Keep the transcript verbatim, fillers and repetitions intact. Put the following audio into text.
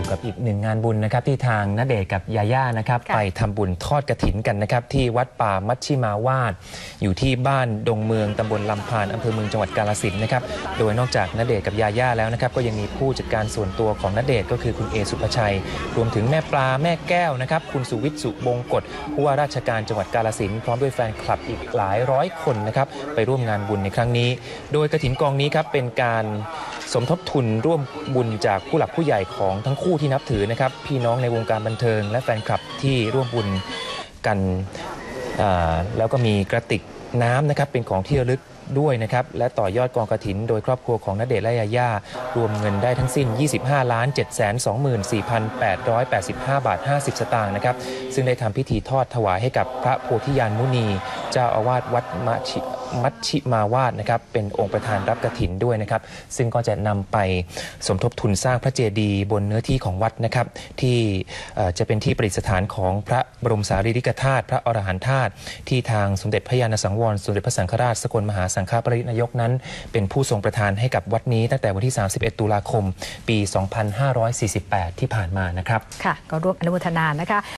กับอีกหนึ่งงานบุญนะครับที่ทางณเดชน์กับยาย่านะครับไปทำบุญทอดกฐินกันนะครับที่วัดป่ามัชชิมาวาสอยู่ที่บ้านดงเมืองตำบลลำพานอำเภอเมืองจังหวัดกาฬสินธุ์นะครับโดยนอกจากณเดชน์กับยาย่าแล้วนะครับก็ยังมีผู้จัดการส่วนตัวของณเดชน์ก็คือคุณเอสุภชัยรวมถึงแม่ปลาแม่แก้วนะครับคุณสุวิทย์สุบงกฎผู้ว่าราชการจังหวัดกาฬสินธุ์พร้อมด้วยแฟนคลับอีกหลายร้อยคนนะครับไปร่วมงานบุญในครั้งนี้โดยกฐินกองนี้ครับเป็นการสมทบทุนร่วมบุญจากผู้หลักผู้ใหญ่ของทั้งคู่ที่นับถือนะครับพี่น้องในวงการบันเทิงและแฟนคลับที่ร่วมบุญกันแล้วก็มีกระติกน้ำนะครับเป็นของที่ระลึกด้วยนะครับและต่อยอดกองกฐินโดยครอบครัวของณเดชน์และยาย่ารวมเงินได้ทั้งสิ้น ยี่สิบห้าล้านเจ็ดแสนสองหมื่นสี่พันแปดร้อยแปดสิบห้า บาท ห้าสิบ สตางค์นะครับซึ่งได้ทำพิธีทอดถวายให้กับพระโพธิญาณมุนีเจ้าอาวาสวัดมัชชิมัชชิมาวาสนะครับเป็นองค์ประธานรับกฐินด้วยนะครับซึ่งก็จะนำไปสมทบทุนสร้างพระเจดีย์บนเนื้อที่ของวัดนะครับที่จะเป็นที่ประดิษฐานของพระบรมสารีริกธาตุพระอรหันธาตุที่ทางสมเด็จพระญาณสังวรสมเด็จพระสังฆราชสกลมหาสังฆปรินายกนั้นเป็นผู้ทรงประทานให้กับวัดนี้ตั้งแต่วันที่สามสิบเอ็ดตุลาคมปีสองพันห้าร้อยสี่สิบแปดที่ผ่านมานะครับค่ะก็ร่วมอนุโมทนานะคะ